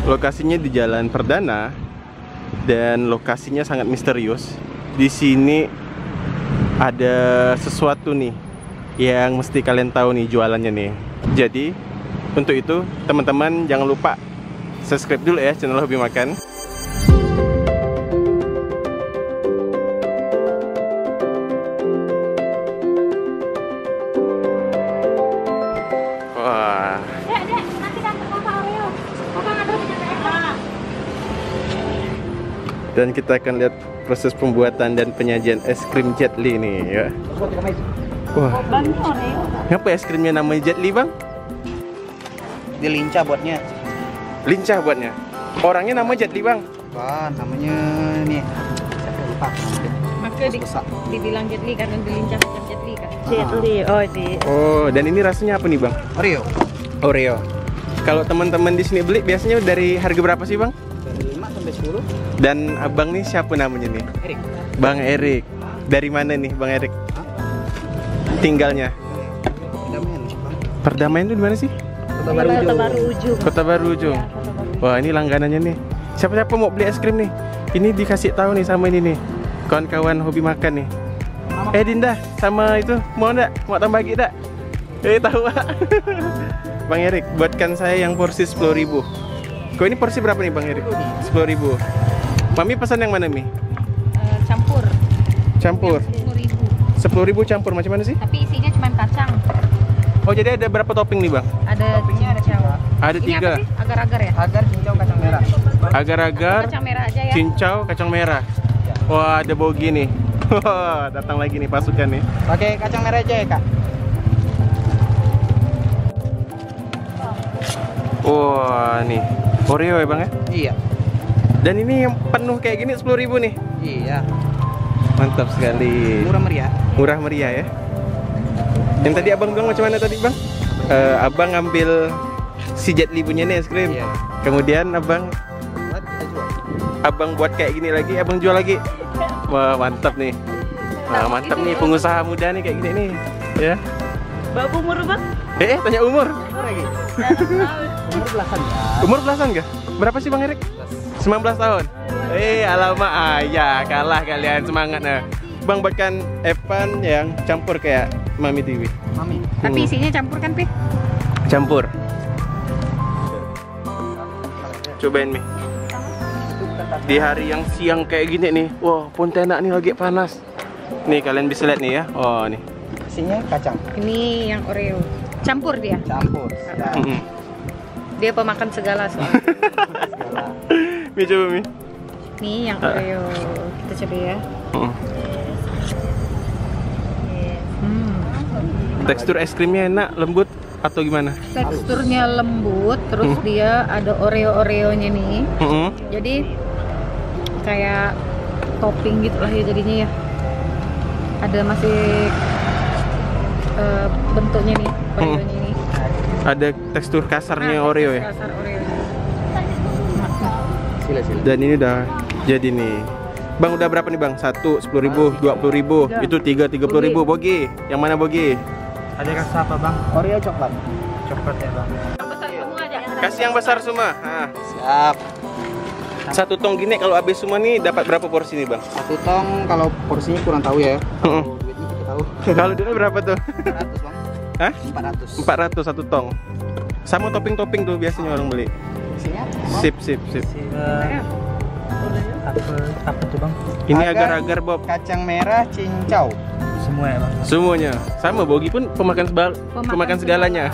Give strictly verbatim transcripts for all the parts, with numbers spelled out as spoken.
Lokasinya di Jalan Perdana dan lokasinya sangat misterius. Di sini ada sesuatu nih yang mesti kalian tahu nih jualannya nih. Jadi untuk itu teman-teman jangan lupa subscribe dulu ya channel Hobi Makan. Wah. Dek, dek, nanti datang Papa Oreo. Papa nggak tahu punya. Dan kita akan lihat proses pembuatan dan penyajian es krim Jet Li nih ya. Wah. Bang Oreo. Kenapa es krimnya namanya Jet Li, Bang? Dia lincah buatnya. Lincah buatnya. Orangnya nama Jet Li, Bang. Wah, namanya nih. Saya lupa. Maka di, dibilang Jet Li karena dilincah macam Jet Li kan. Jet Li, oh di. Oh, dan ini rasanya apa nih, Bang? Oreo. Oreo. Kalau teman-teman di sini beli biasanya dari harga berapa sih, Bang? Dari lima sampai sepuluh. Dan abang nih siapa namanya nih? Erik. Bang Erik. Dari mana nih, Bang Erik? Hah? Tinggalnya? Perdamaian, Bang. Perdamaian itu di mana sih? Kota Baru Kota Ujung. Baru Ujung. Kota Baru Ujung. Ya, Kota Baru. Wah, ini langganannya nih. Siapa-siapa mau beli es krim nih? Ini dikasih tahu nih sama ini nih. Kawan-kawan hobi makan nih. Eh Dinda, sama itu mau enggak? Mau tambah lagi enggak? Eh tahu Pak. Bang Erik, buatkan saya yang porsi sepuluh ribu. Kok ini porsi berapa nih Bang Erik? sepuluh ribu. Mami pesan yang mana Mi? Eh, campur. Campur. sepuluh ribu. sepuluh ribu campur macam mana sih? Tapi isinya cuma kacang. Oh, jadi ada berapa topping nih Bang? Ada Toppingnya ada cincau. Ada Ini tiga. apa sih? Agar-agar ya? Agar, cincau, kacang merah. Agar-agar, Kacang merah aja ya. cincau, kacang merah. Wah, ada bogi nih. Wah, datang lagi nih pasukan nih. Pakai kacang merah aja ya, Kak. Wah, nih Oreo ya Bang ya? Iya. Dan ini yang penuh kayak gini sepuluh ribu nih. Iya. Mantap sekali. Murah meriah. Murah meriah ya. Yang tadi abang bilang macam mana tadi Bang? Eh, abang ngambil si Jet Li punya nih es krim. Iya. Kemudian abang Buat kita jual. abang buat kayak gini lagi, abang jual lagi. Wah, mantap nih. Wah, mantap nih pengusaha muda nih kayak gini nih. Ya. Babu umur bang? Eh, eh, tanya umur. Lagi. Umur Umur belasan ya. Umur belasan gak? Berapa sih Bang Erik? sembilan belas tahun. Eh, alamak ayah, kalah kalian semangat nah. Bang buatkan Evan yang campur kayak Mami T V. Mami. Tapi Hmm. isinya campur kan, Pi? Campur. Cobain Mi. Di hari yang siang kayak gini nih. Wah, Pontianak nih lagi panas. Nih kalian bisa lihat nih ya. Oh, nih. Isinya kacang. Ini yang Oreo. Campur dia. Campur. Ya. Mm-mm. Dia pemakan segala soalnya. Segala. Mi coba Mi. Nih yang Oreo. Kita coba ya. Mm. Hmm. Tekstur es krimnya enak, lembut atau gimana? Teksturnya lembut, terus dia ada Oreo-Oreonya nih. Mm-mm. Jadi kayak topping gitu lah ya jadinya ya. Ada masih eh, bentuknya nih, Oreonya ini. Ada tekstur kasarnya Nah, Oreo ya. Kasar Oreo. Sila sila. Dan ini udah jadi nih. Bang udah berapa nih Bang? Satu sepuluh ribu, dua puluh ribu, Tiga. itu tiga tiga puluh ribu. Bogi, yang mana Bogi? Ada rasa apa bang? Oreo coklat. Coklat ya bang. Besar semua aja. Kasih yang besar semua. Nah, Siap. satu tong gini kalau habis semua nih dapat berapa porsi nih Bang? Satu tong kalau porsinya kurang tahu ya. Heeh. Kalau duitnya kita tahu. Kalau duitnya berapa tuh? empat ratus bang. Hah? empat ratus. empat ratus satu tong. Sama topping-topping tuh biasanya orang beli. Isinya? Sip, sip, sip. Apa apa tuh bang? Ini agar-agar Bob. Kacang merah, cincau. Semua ya bang. Semuanya. Sama Bogi pun pemakan sebal, Pemakan pemakan segalanya.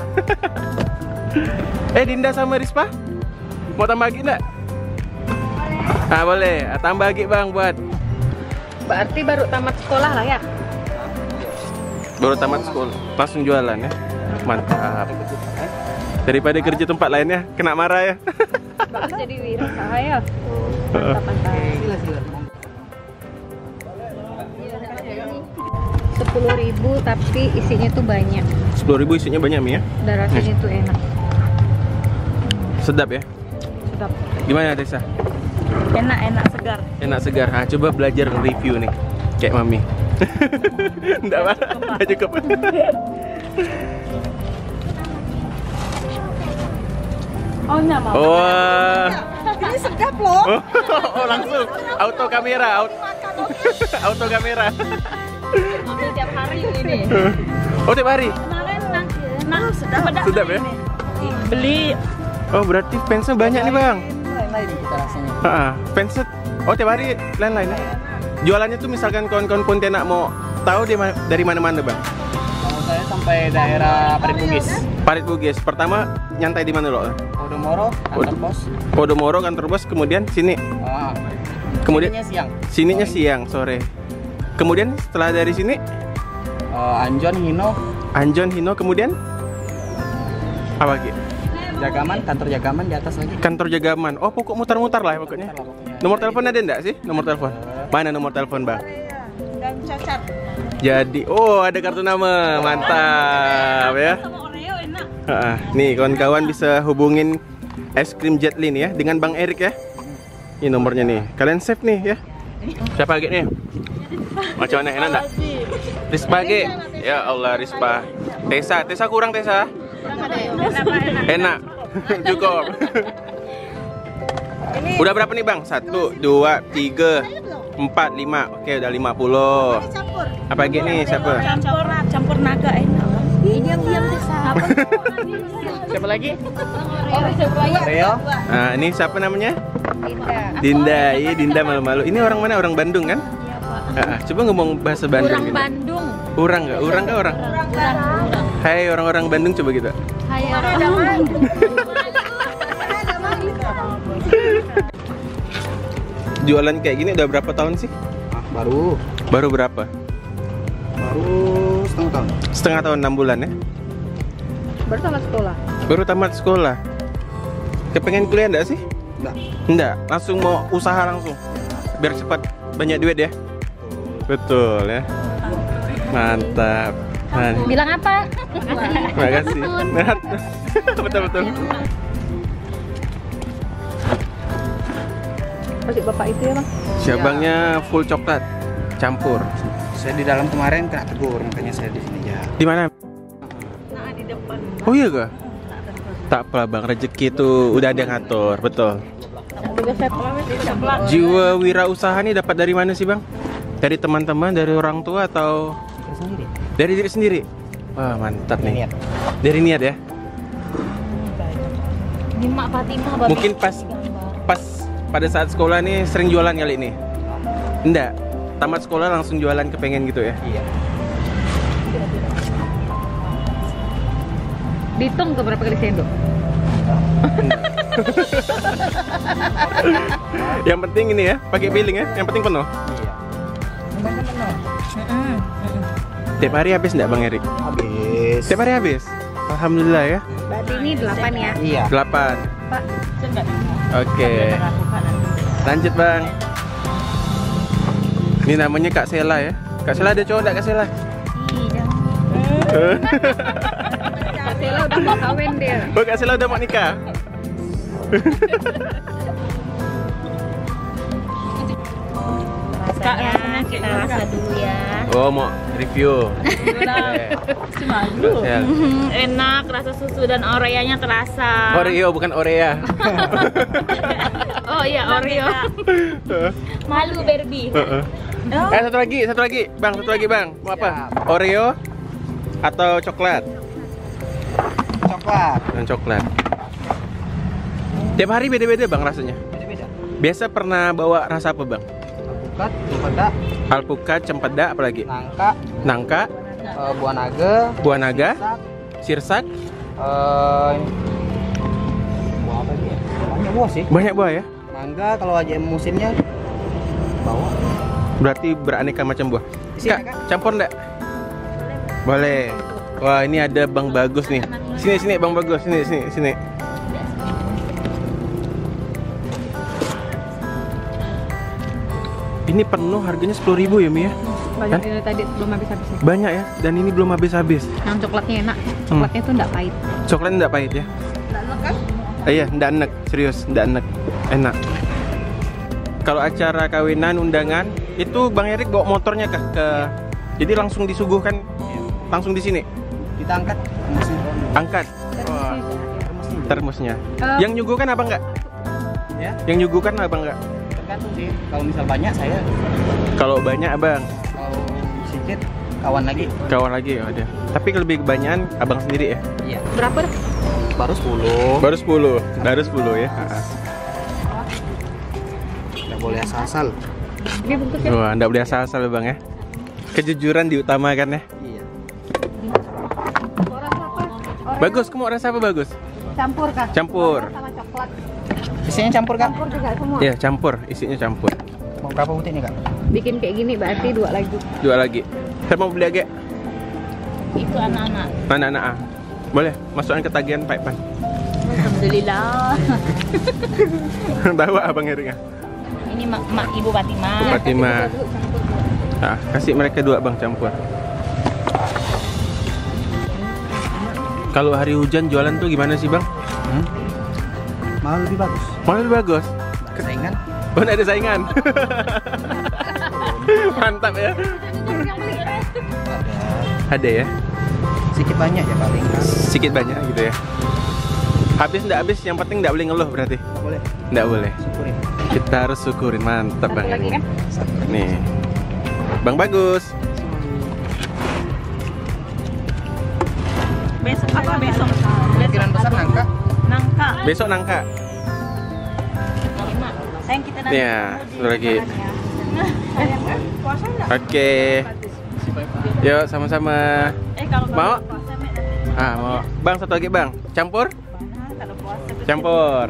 Eh Dinda sama Rispa? Mau tambah lagi enggak? Ah boleh, ah, tambah lagi Bang buat. Berarti baru tamat sekolah lah ya? Baru tamat sekolah, langsung jualan ya. Mantap. Daripada kerja tempat lainnya kena marah ya. Bagus jadi wirausaha ya. Mantap, mantap. Sila sila. Sepuluh ribu tapi isinya tuh banyak. sepuluh ribu isinya banyak Mi ya. Dan rasanya tuh enak. Sedap ya. Sedap. Gimana Desa? Enak, enak, segar. Enak segar. Ah, coba belajar review nih. Kayak Mami. Enggak apa? Enggak cukup. Oh, enggak mau. Wah. Ngeplok. Oh, oh langsung auto kamera, auto, auto kamera. Ambil tiap hari ini. Oh tiap hari? Kemarin nah, sedap. Sedap ya? Beli. Oh berarti fansnya banyak nih bang? Lain-lain kita rasanya. Ah, fansnya, oh tiap hari lain-lain ya? Jualannya tuh misalkan kawan-kawan Pontianak mau tahu dia ma- dari mana-mana bang? Kalau saya sampai daerah Parit Bugis. Parit Bugis, pertama nyantai di mana loh? Podomoro, kantor pos. Podomoro kantor bos, kemudian sini. Ah, Kemudian sininya siang. sininya siang, sore. Kemudian setelah dari sini Eh, Anjon, Hino, Anjon, Hino, kemudian apa lagi? Jagaman, kantor Jagaman di atas lagi. Kantor Jagaman. Oh pokok mutar-mutar lah ya pokoknya. Mutar lah pokoknya. Nomor telepon ada enggak sih? Nomor telepon. Mana nomor telepon bang? Jadi, oh ada kartu nama, mantap ya. Ha-ha. Nih kawan-kawan bisa hubungin es krim Jetlin ya dengan Bang Erik ya. Ini nomornya nih. Kalian save nih ya. Siapa lagi nih? Macam mana enak enggak? Rispa lagi. Ya Allah Rispa. Tesa, Tesa kurang Tesa. Enak. Cukup. Udah berapa nih bang? Satu, dua, tiga, empat, lima. Oke udah lima puluh. Apa lagi nih? Siapa? Campur campur naga enak. Diam-diam Tesa. Siapa lagi? Reo, Nah ini siapa namanya? Dinda. Dinda. Iya Dinda malu-malu. Ini orang mana? Orang Bandung kan? Ah, ah, coba ngomong bahasa Bandung. Orang gitu. Bandung. Urang nggak? Urang nggak orang? Orang orang. Hai orang-orang Bandung coba gitu. Hai. Jualan kayak gini udah berapa tahun sih? ah, baru, Baru berapa? baru setengah tahun. Setengah tahun, enam bulan ya? Baru tamat sekolah. Baru tamat sekolah. Kepengen kuliah enggak sih? Enggak. Enggak, langsung mau usaha langsung. Biar cepat banyak duit ya. Betul ya. Mantap. Nah, Bilang apa? terima kasih. Betul betul. Pasti bapak itu ya bang. Siabangnya full coklat campur. Saya di dalam kemarin kena tegur, makanya saya di sini aja. Di mana? Nah di depan. Oh iya kah? Tak apa bang, rezeki itu udah ada yang ngatur, betul. Juga saya pelan. Jiwa wirausaha nih dapat dari mana sih bang? Dari teman-teman, dari orang tua atau Saya sendiri. dari diri sendiri? Wah mantap nih. Niat. Dari niat ya. Ini Mak Fatimah babi. Mungkin pas pas pada saat sekolah nih sering jualan kali ini. Enggak. Tamat sekolah langsung jualan kepengen gitu ya. Iya. Dihitung ke berapa kali sendok? Yang penting ini ya, pakai billing ya. Yang penting penuh. Iya. Lumayan penuh. Tiap hari habis enggak Bang Erik? Habis. Tiap hari habis. Alhamdulillah ya. Berarti ini delapan ya? Iya. delapan. Pak. Oke. Lanjut Bang. Ini namanya Kak Sela ya. Kak Sela ada cowok enggak Kak Sela? Kak Sela udah mau kawin dia. Oh Kak Sela udah mau nikah. Rasanya kita rasa dulu ya. Oh mau review. Oke. Enak, rasa susu dan oreanya terasa. Oreo bukan Orea. Oh iya Oreo. Malu Barbie. Heeh. Eh satu lagi, satu lagi, Bang, satu lagi Bang. Mau apa? Oreo atau coklat? Coklat. Dan coklat. Tiap hari beda-beda Bang rasanya. Beda-beda. Biasa pernah bawa rasa apa Bang? Alpukat, cempedak, Alpukat, cempedak, apa lagi? nangka, Nangka, eh, buah naga, buah naga, sak, sirsak. eh, buah apa dia? Banyak buah sih. Banyak buah ya? Mangga kalau aja musimnya bawa. Berarti beraneka macam buah. Sini, Kak, Kak. campur enggak? Boleh. Wah, ini ada Bang Bagus nih. Sini sini Bang Bagus, sini sini sini. Ini penuh harganya sepuluh ribu ya Mi ya? Banyak Hah? ini tadi belum habis-habis ya. Banyak ya, dan ini belum habis-habis. Yang coklatnya enak. Coklatnya tuh enggak pahit. Coklatnya enggak pahit ya? Eh, iya, enggak enak, serius, enggak enak. Enak. Kalau acara kawinan, undangan, itu Bang Erik bawa motornya kah ke jadi langsung disuguhkan langsung di sini. Kita angkat termosnya. Angkat. Wah, termosnya. Eh. Yang nyuguhkan apa enggak? Ya. Yang nyuguhkan abang nggak? Tergantung sih. Kalau misal banyak saya, Kalau banyak abang, kalau sedikit kawan lagi. kawan lagi ya ada. Tapi lebih kebanyakan abang sendiri ya? Iya. Berapa dah? Baru sepuluh. Baru sepuluh, baru sepuluh ya. Nggak boleh asal-asal. Ini bungkusnya. Wah, nggak boleh asal-asal bang ya. Kejujuran diutamakan ya. Iya. Orang apa? Orang Bagus, kamu rasa apa bagus? campur kah? Campur. Sama coklat. Isinya campur kak? Campur juga semua. Iya, campur, isinya campur. Mau berapa putih nih kak? Bikin kayak gini berarti dua lagi. Dua lagi. Saya mau beli agak. Itu anak-anak. Anak-anak ah. Boleh, masukkan ke tagihan Pak Ipan. Alhamdulillah. Tahu abang Erik ah? Ini mak, mak ibu Fatimah. Fatimah. Ah, kasih mereka dua bang campur. Kalau hari hujan jualan tuh gimana sih bang? Hmm? Malah lebih bagus. Malah lebih bagus. Saingan? Oh, nggak ada saingan. Mantap ya. Ada. Ada ya. Sedikit banyak ya paling. Sedikit banyak gitu ya. Habis nggak habis, yang penting nggak boleh ngeluh berarti. Boleh. Nggak boleh. Syukurin. Kita harus syukurin. Mantap Satu bang. lagi kan? Nih, bang bagus. Besok apa besok? Kemungkinan besar nangka. Nangka. Besok nangka. Sayang kita nanti. Ya, satu lagi. Puasa enggak? Oke. Yuk sama-sama. Eh kalau Mau? puasa Mek, nanti. Ah mau. Bang satu lagi bang. Campur? Kalau puasa Campur.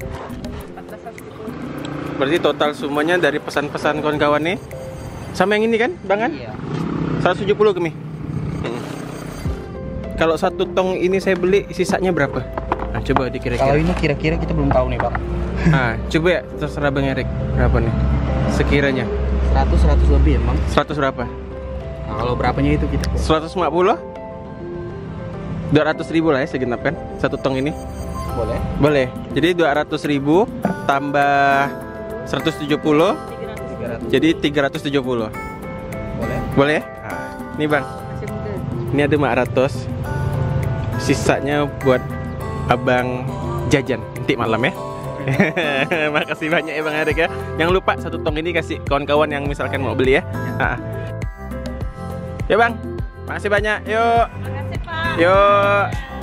Berarti total semuanya dari pesan-pesan kawan-kawan nih. Sama yang ini kan, bang kan? Iya. seratus tujuh puluh kemi. Hmm. Kalau satu tong ini saya beli sisanya berapa? Nah, coba Kalau dikira-kira. ini kira-kira kita belum tahu nih bang. Ah, coba ya terserah bang Erik. Berapa nih? Sekiranya seratus seratus lebih emang. seratus berapa? Nah, kalau berapanya itu kita. seratus lima puluh? dua ratus ribu lah ya segenap kan? Satu tong ini. Boleh. Boleh. Jadi dua ratus ribu tambah seratus tujuh puluh tiga ratus. jadi tiga ratus tujuh puluh. Boleh. Boleh ya? Nih bang, masih muda. ini ada lima ratus. Sisanya buat abang jajan nanti malam ya. Makasih banyak ya bang Erik ya. Jangan lupa satu tong ini kasih kawan-kawan yang misalkan mau beli ya. Ah. Ya bang, makasih banyak. Yuk. Makasih Pak. Yuk.